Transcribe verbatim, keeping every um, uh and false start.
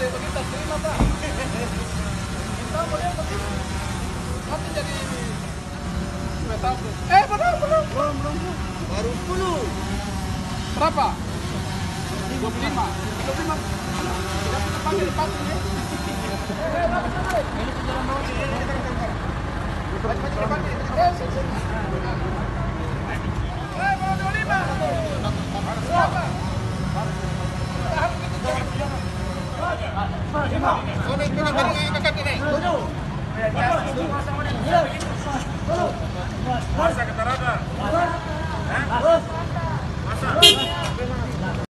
boleh begitu terima Pak. Kita boleh begitu. Nanti jadi sudah tahu. Eh belum belum belum belum baru sepuluh. Berapa? Dua puluh lima. Dua puluh lima. Sudah kita panggil panggil ya. Eh berapa sampai? Ini jalan bawah sini. Baca baca panggil. Eh sini. Eh bawa dua puluh lima. Berapa? Oh, naik kita balik ke kaki naik. Tujuh. Masa kita rada. Masa.